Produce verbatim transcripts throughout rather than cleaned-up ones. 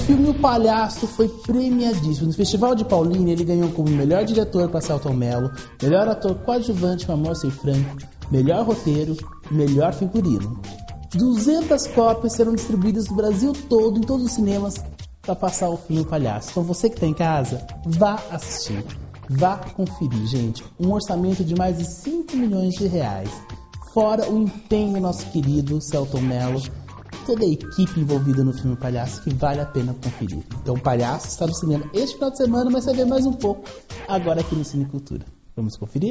filme O Palhaço foi premiadíssimo. No Festival de Paulínia, ele ganhou como melhor diretor para Selton Mello, melhor ator coadjuvante para Moacir Franco, melhor roteiro e melhor figurino. duzentas cópias serão distribuídas no Brasil todo, em todos os cinemas, para passar o filme O Palhaço. Então você que está em casa, vá assistir, vá conferir, gente. Um orçamento de mais de cinco milhões de reais. Fora o empenho do nosso querido Selton Mello, toda a equipe envolvida no filme Palhaço, que vale a pena conferir. Então o Palhaço está no cinema este final de semana, mas você vê mais um pouco agora aqui no Cine Cultura. Vamos conferir?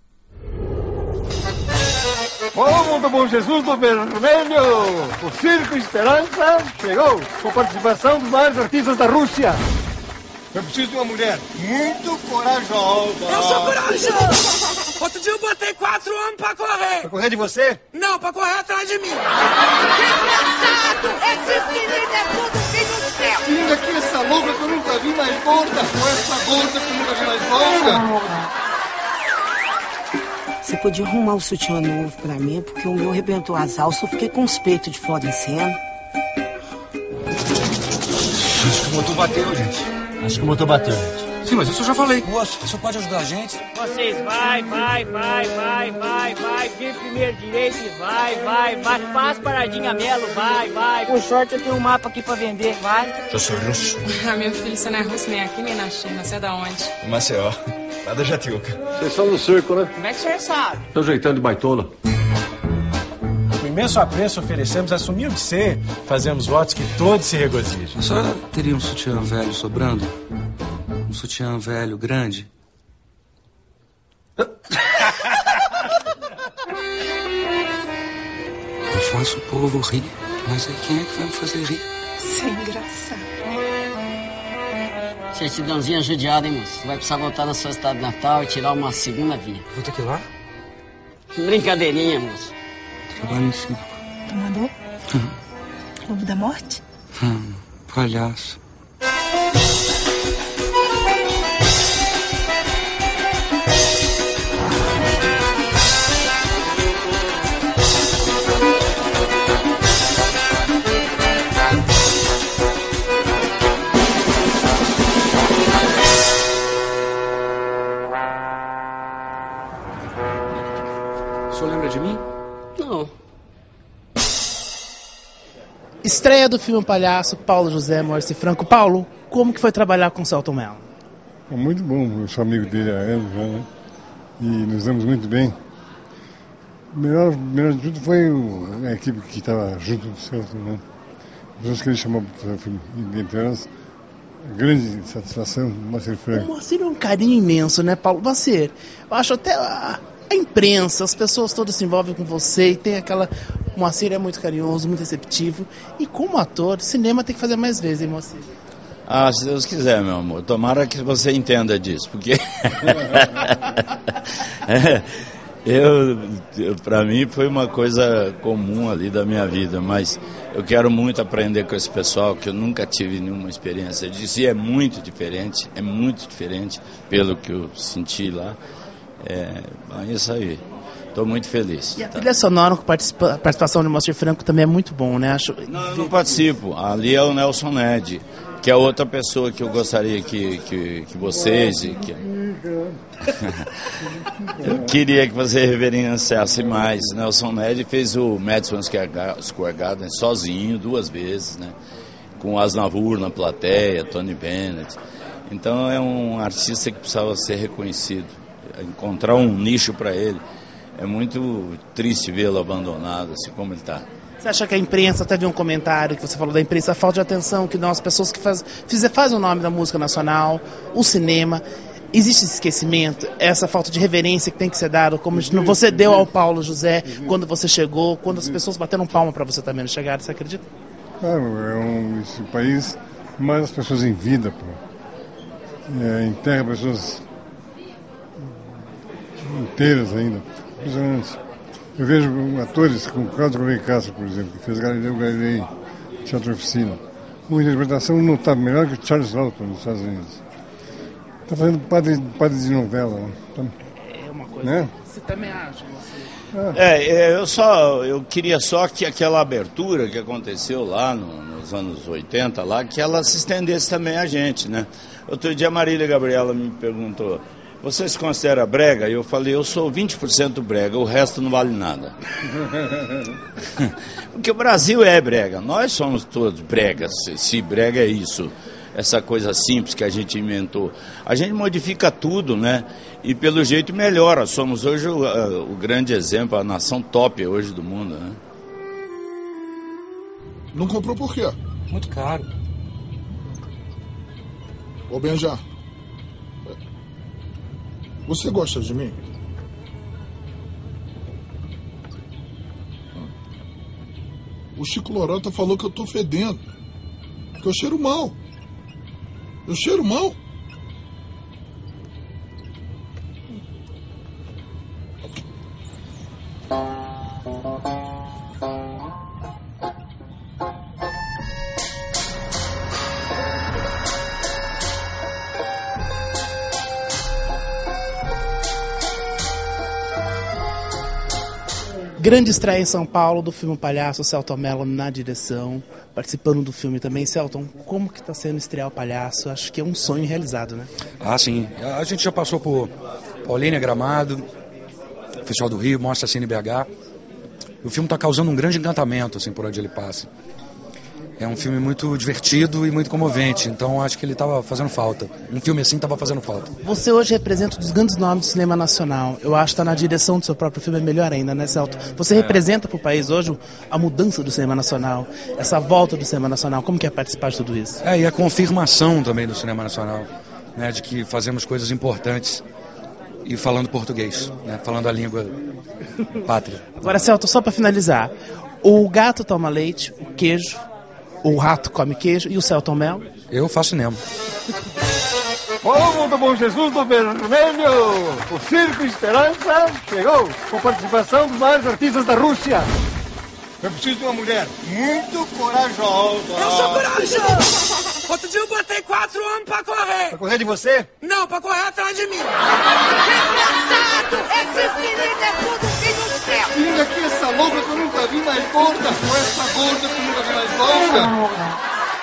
Como do Bom Jesus do Vermelho, o Circo Esperança chegou com participação dos maiores artistas da Rússia. Eu preciso de uma mulher muito corajosa. Eu sou corajoso! Outro dia eu botei quatro homens pra correr. Pra correr de você? Não, pra correr atrás de mim. Desgraçado! Esse menino é tudo filho do céu! Linda aqui essa louca que eu nunca vi mais gorda. Com essa gorda que eu nunca vi mais gorda. Você podia arrumar um sutiã novo pra mim, porque o meu arrebentou as alças, eu fiquei com os peitos de fora em cena. Acho que o motor bateu, gente. Acho que o motor bateu, gente. Sim, mas isso eu já falei. Moço, o senhor pode ajudar a gente? Vocês vai, vai, vai, vai, vai, vai. Vem primeiro direito e vai, vai, vai. Faz paradinha Melo, vai, vai. Por sorte eu tenho um mapa aqui pra vender, vai. Eu sou russo. Ah, meu filho, você não é russo nem aqui nem na China. Você é da onde? Maceió. Lá da Jatiuca. Vocês são do circo, né? Como é que o senhor sabe? Tô ajeitando de baitola. Com imenso apreço oferecemos, assumiu de ser, fazemos votos que todos se regozijam. A senhora teria um sutiã velho sobrando? Um sutiã velho, grande? Eu faço o povo rir, mas aí quem é que vai me fazer rir? Sem engraçado. Certidãozinha judiada, hein, moço? Vai precisar voltar na sua cidade natal e tirar uma segunda via. Vou ter que ir lá? Brincadeirinha, moço. Trabalho em circo. Tomador? Hum. Lobo da morte? Hum, palhaço. O senhor lembra de mim? Não. Estreia do filme Palhaço, Paulo José, Moacir Franco. Paulo, como que foi trabalhar com o Selton Mello? É muito bom, eu sou amigo dele há anos já, né? E nos damos muito bem. O melhor, melhor de tudo foi o, a equipe que estava junto do Selton, né? As pessoas que ele chamou para fazer o filme, entre elas, grande satisfação do Moacir Franco. O Moacir é um carinho imenso, né, Paulo? Moacir, eu acho até a, a imprensa, as pessoas todas se envolvem com você e tem aquela... O Moacir é muito carinhoso, muito receptivo. E como ator, cinema tem que fazer mais vezes, hein, Moacir? Ah, se Deus quiser, meu amor. Tomara que você entenda disso, porque... é, eu, eu, pra mim foi uma coisa comum ali da minha vida, mas eu quero muito aprender com esse pessoal, que eu nunca tive nenhuma experiência disso, e é muito diferente, é muito diferente pelo que eu senti lá. É, é isso aí. Estou muito feliz. E a trilha sonora com participa- a participação de Moacir Franco também é muito bom, né? Acho... Não, eu não participo. Ali é o Nelson Ned, que é outra pessoa que eu gostaria que, que, que vocês... E que... eu queria que você reverenciasse mais. Nelson Ned fez o Madison Square Garden sozinho, duas vezes, né? Com Aznavour na plateia, Tony Bennett. Então é um artista que precisava ser reconhecido. Encontrar um nicho para ele. É muito triste vê-lo abandonado, assim como ele está. Você acha que a imprensa, até vi um comentário que você falou da imprensa, a falta de atenção que nós, pessoas que faz, fazem o nome da música nacional, o cinema, existe esse esquecimento, essa falta de reverência que tem que ser dada, como você deu ao Paulo José quando você chegou, quando as pessoas bateram palma para você também não chegar, você acredita? Claro, é um esse país, mais as pessoas em vida, pô. É, enterra pessoas inteiras ainda. Impressionante. Eu vejo atores como Cláudio Correia Castro, por exemplo, que fez Galileu Galilei, Teatro Oficina. Uma interpretação notável, melhor que Charles Lawton nos Estados Unidos. Está fazendo padre, padre de novela. Né? Tá... É uma coisa né? Você também acha? Você... É, eu só, eu queria só que aquela abertura que aconteceu lá no, nos anos oitenta, lá, que ela se estendesse também a gente, né? Outro dia a Marília Gabriela me perguntou, você se considera brega? E eu falei, eu sou vinte por cento brega, o resto não vale nada. Porque o Brasil é brega, nós somos todos bregas, se, se brega é isso. Essa coisa simples que a gente inventou. A gente modifica tudo, né? E pelo jeito melhora. Somos hoje o, o grande exemplo, a nação top hoje do mundo, né? Não comprou por quê? Muito caro. Ô Benja, você gosta de mim? O Chico Lorota falou que eu tô fedendo, que eu cheiro mal. Eu cheiro mal? Grande estreia em São Paulo do filme Palhaço, Selton Mello na direção, participando do filme também. Selton, como que está sendo estrear o Palhaço? Acho que é um sonho realizado, né? Ah, sim. A gente já passou por Paulínia, Gramado, Festival do Rio, Mostra Cine B H. O filme está causando um grande encantamento, assim, por onde ele passa. É um filme muito divertido e muito comovente, então acho que ele estava fazendo falta. Um filme assim estava fazendo falta. Você hoje representa um dos grandes nomes do cinema nacional. Eu acho que está na direção do seu próprio filme é melhor ainda, né, Selton? Você é. representa para o país hoje a mudança do cinema nacional, essa volta do cinema nacional. Como que é participar de tudo isso? É, e a confirmação também do cinema nacional, né, de que fazemos coisas importantes e falando português, né, falando a língua pátria. Agora, Selton, só para finalizar, o gato toma leite, o queijo... O rato come queijo e o Selton Mello? Eu faço cinema. Povo do Bom Jesus do Vermelho, o Circo Esperança chegou com participação dos maiores artistas da Rússia. Eu preciso de uma mulher muito corajosa. Eu sou corajoso! Outro dia eu botei quatro homens pra correr. Pra correr de você? Não, pra correr atrás de mim. Desgraçado! Esse menino é tudo filho do céu! Olha aqui essa louca que eu nunca vi mais gorda. Com essa gorda que eu nunca vi mais gorda.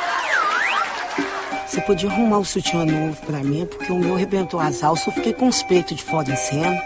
Você podia arrumar um sutiã novo pra mim, porque o meu arrebentou as alças, eu fiquei com os peitos de fora em cena.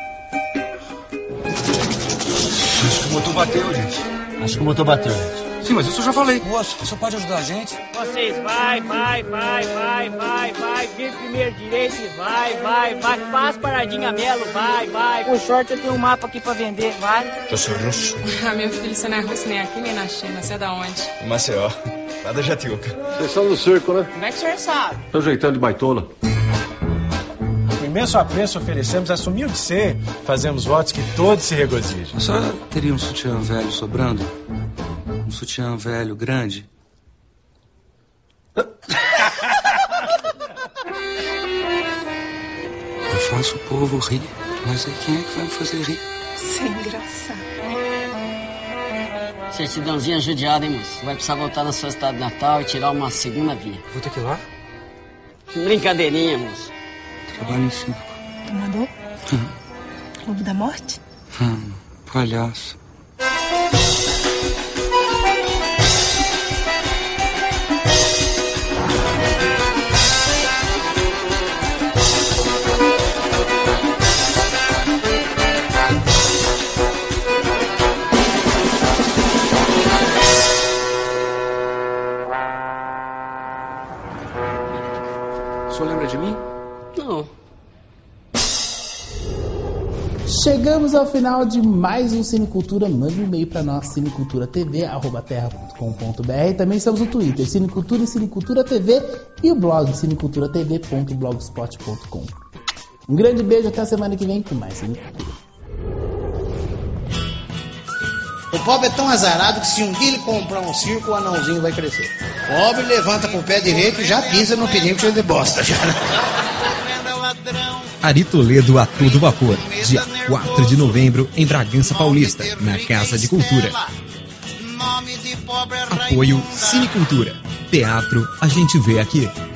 Acho que o motor bateu, gente. Acho que o motor bateu, gente. Sim, mas isso eu já falei. Moço, o senhor pode ajudar a gente? Vocês vai, vai, vai, vai, vai, vai, vem primeiro direito e vai, vai, vai, faz paradinha Melo, vai, vai. Por sorte eu tenho um mapa aqui pra vender, vai. Eu sou russo. Ah, meu filho, você não é russo nem aqui nem na China, você é da onde? Maceió, lá da Jatiuca. Vocês são do circo, né? Como é que o senhor sabe? Tô ajeitando de baitola. Com imenso apreço oferecemos, assumiu de ser, fazemos votos que todos se regozijam. A senhora teria um sutiã velho sobrando? Um sutiã velho, grande? Eu faço o povo rir, mas aí quem é que vai me fazer rir? Você é engraçado. Certidãozinha judiada, hein, moço? Vai precisar voltar na sua cidade natal e tirar uma segunda via. Vou ter que ir lá? Brincadeirinha, moço. Trabalho em circo. Tomador? Hum. Clube da Morte? Hum, palhaço. O senhor lembra de mim? Não. Chegamos ao final de mais um Cinecultura. Mande um e-mail para nós, cineculturatv arroba terra ponto com ponto br. Também estamos no Twitter, Cinecultura e Cinecultura T V, e o blog cineculturatv ponto blogspot ponto com. Um grande beijo, até a semana que vem com mais Cinecultura. O pobre é tão azarado que se um dia ele comprar um circo, o anãozinho vai crescer. O pobre levanta com o pé direito e já pisa no pneu cheio de bosta. Já. Ari Toledo a todo vapor, dia quatro de novembro, em Bragança Paulista, na Casa de Cultura. Apoio Cinecultura. Teatro a gente vê aqui.